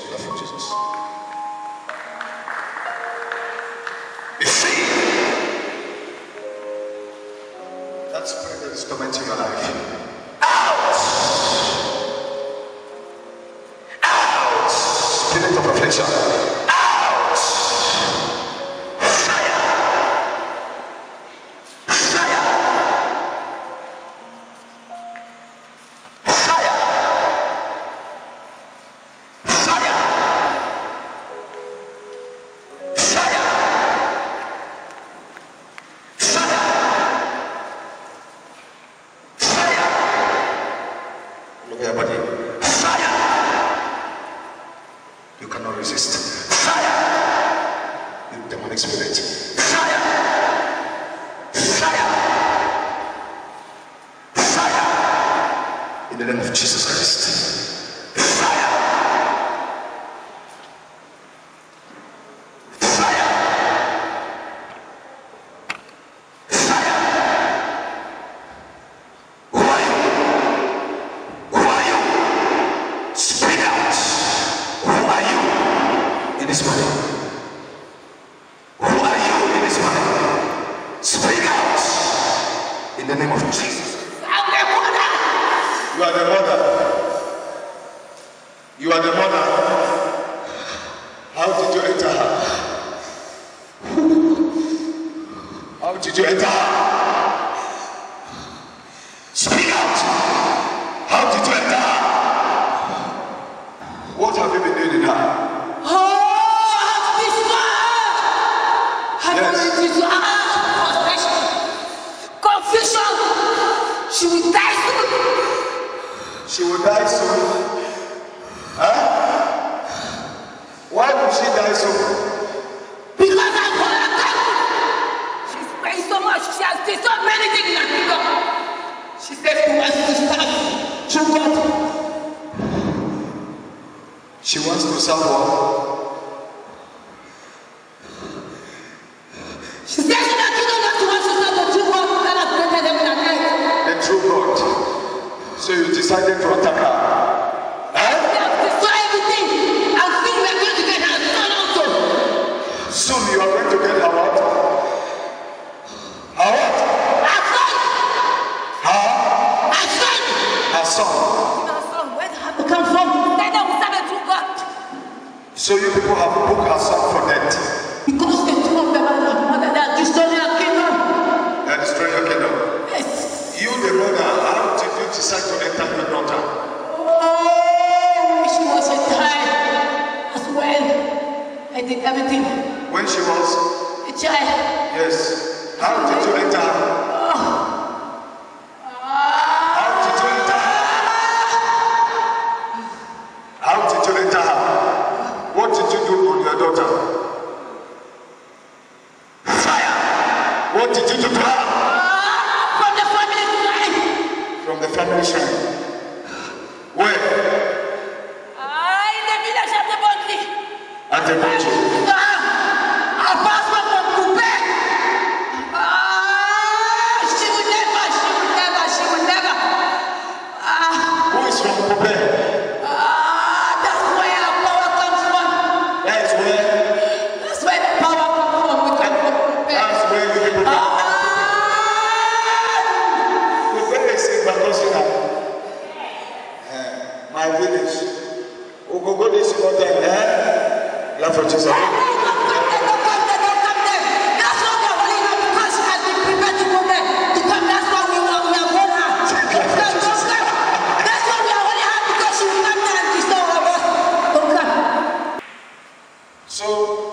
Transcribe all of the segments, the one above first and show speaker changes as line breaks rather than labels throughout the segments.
Love for Jesus. You see, that spirit that is tormenting your life. Out! Out! Spirit of affliction. Out! Fire! Fire! Fire! Fire! Fire! Fire! Look at your body. Fire! You cannot resist. Fire! You demonic spirit. Fire! Fire! Fire! In the name of Jesus Christ. Fire! Fire! Fire! Who are you? Who are you? Speak out. Who are you in this morning? Who are you in this morning? Speak out in the name of Jesus.
I'm the mother.
You are the mother. You are the mother. How did you enter her? How did you enter her? Speak out. How did you enter her? What have you been doing in her?
Oh, this
Yes.
confusion. She will die soon.
She will die soon. Huh? Why will she die soon?
Because I'm gonna die. She's praying so much. She has done so many things in her kingdom. She said she wants to start through God.
She wants to serve what?
She says in her kingdom that she wants to serve the true God that has created heaven and earth.
The true God. So you decided to attack her.
They have destroyed everything. And soon we are going to get her son also.
Soon you are going to get her what? Her what?
Her son.
Her?
Her son.
Her son.
Her son. Where did her come from? Then they will serve the true God.
So you people have booked her son for death.
Because the two of them are not mother, they are destroying her kingdom.
They are destroying your kingdom.
Yes.
You, the mother, how did you decide to enter your daughter?
Oh, she was a child as well. I did everything.
When she was?
A child.
Yes. How did you enter her? How did you enter her? How did you enter her? What did you do on your daughter? Fire! What did you do to her?
From the family line.
From the family shrine. Where?
In the village of the Bondly.
At the bunch.
Our passport from Quebec. She will never.
Who is from Quebec?
That's where our power comes from.
That's where.
That's where the power comes from. We come from Quebec.
That's where you people come. Quebec is in Bakosina. My village. Ogogo is not there. Love for Jesus.
Don't come there. That's what we are holding her because she has been prepared to go there. To come, that's why we are holding her. That's why we are holding her because she will come there and destroy all of us. Don't come.
So,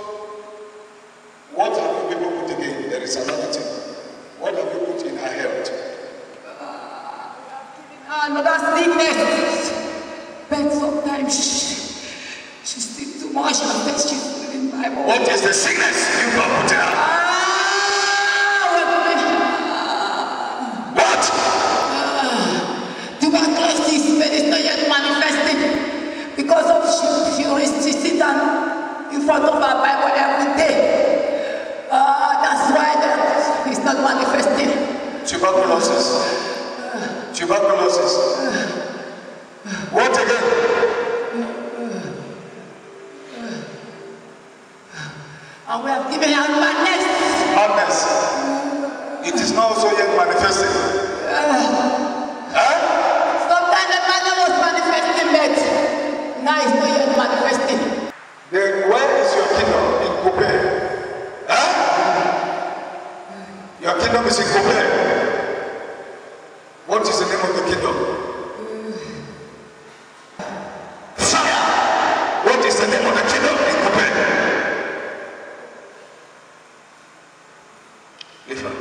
what have you people put again? There is another thing. What have you put in her health?
Another sickness. But sometimes she sleeps too much and thinks she's reading Bible.
What is the sickness you have put in her? What?
Tuberculosis, but it's not yet manifesting because of she sit down in front of her Bible every day. That's why it's not manifesting.
Tuberculosis. Tuberculosis. What again?
And we have given out madness.
Madness. It is not also yet manifesting.
Sometimes the madness was manifesting, but now it's not yet manifesting.
Then where is your kingdom? In Kupe. Your kingdom is in Kupe. What is the name of the kingdom? Fire. What is the name of the kingdom in Kupe? Listen.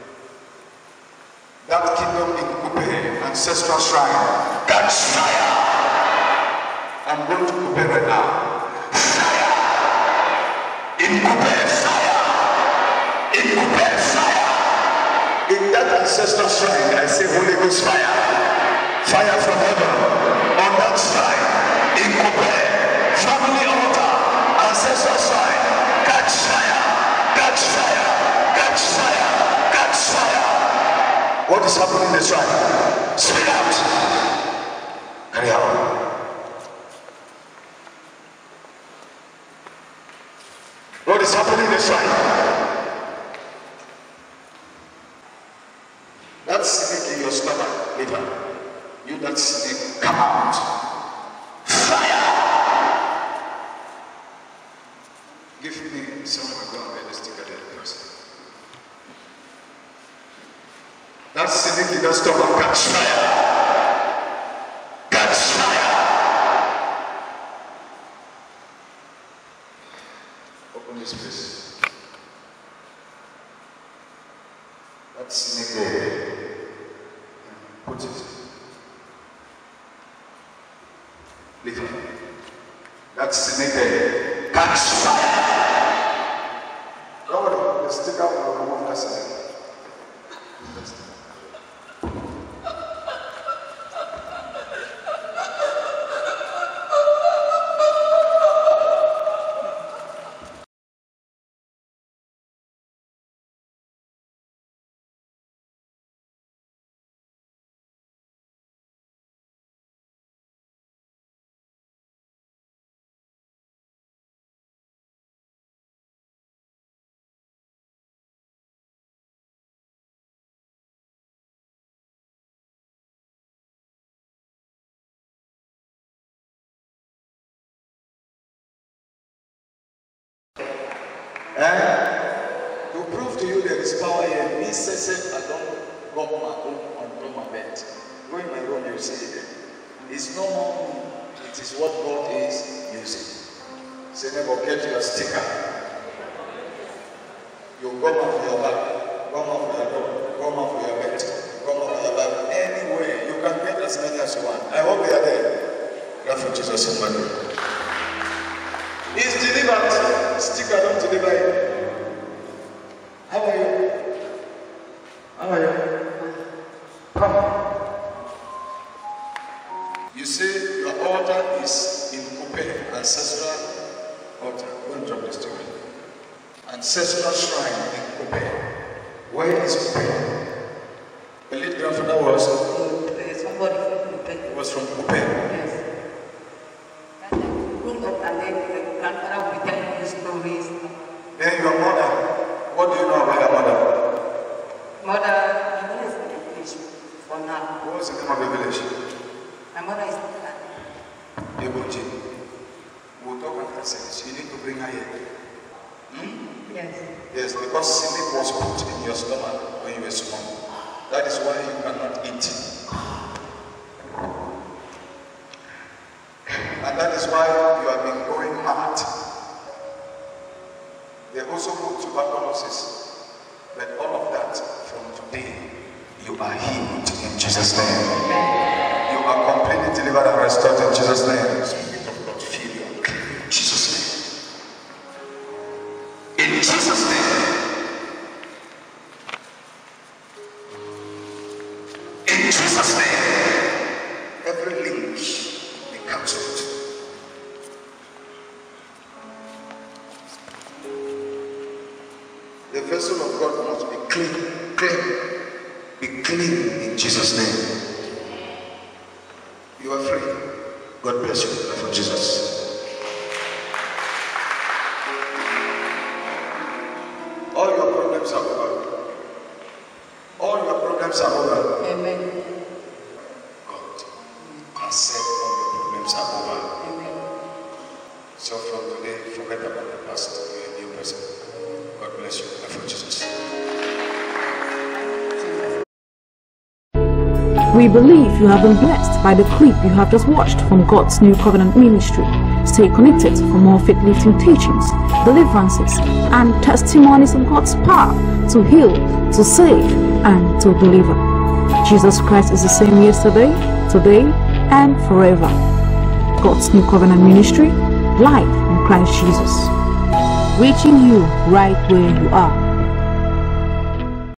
That kingdom in Kupe, ancestral shrine, that's fire. I'm going to Kupe right now. Fire. In Kupe, fire. In Kupe, fire. In that ancestral shrine, I say Holy Ghost fire. Fire from heaven. On that shrine. In Kupe, family altar, ancestral shrine. Catch fire. Catch fire. Catch fire. Catch fire. What is happening in the shrine? Speak out. Carry on. What is happening in the shrine? That snake in your stomach, liver. You that snake, come out. Fire! Give me someone go and get the stick at the person. That snake in your stomach, catch fire! Catch fire! Open this place. That snake there. Put it. Leave it. That snake there. Catch fire! Don't worry, the sticker will remove that snake. To prove to you there is power here, me says I don't go my own on my bed. Go in my room, you see it. It's no more me. It is what God is using. Say never get your sticker. You go out for your back, go out for your door, go out for your bed, go out for your back. Anywhere you can get as many as you want. I hope they are there. Clap for Jesus in my name. It's delivered. Sticker don't deliver it. How are you? How are you? Come. You say your altar is in Kupe, ancestral altar. Go and drop this to me. Ancestral shrine in Kupe. Where is Kupe? The late grandfather was?
Somebody from Kupe.
Was from Kupe.
Yes. Grandfather will tell you stories.
Then your mother, what do you know about your mother?
Mother, my mother is in the village for now.
What was the name of the village?
My mother is in
Eboji. We'll talk after service. You need to bring her here.
Yes.
Yes, because sleep was put in your stomach when you were small. That is why you cannot eat. And that is why you have been going mad. They also put tuberculosis. But all of that, from today, you are healed in Jesus' name. You are completely delivered and restored in Jesus' name. Spirit of God, feel you in Jesus' name. In Jesus' name. In Jesus' name. Every link be cancelled. The vessel of God must be clean. Be clean in Jesus' name. You are free. God bless you for Jesus. So from today, forget about the past. You're a new person. God bless you. Love for Jesus.
We believe you have been blessed by the clip you have just watched from God's New Covenant Ministry. Stay connected for more faith-lifting teachings, deliverances, and testimonies of God's power to heal, to save, and to deliver. Jesus Christ is the same yesterday, today, and forever. God's New Covenant Ministry, life in Christ Jesus. Reaching you right where you are.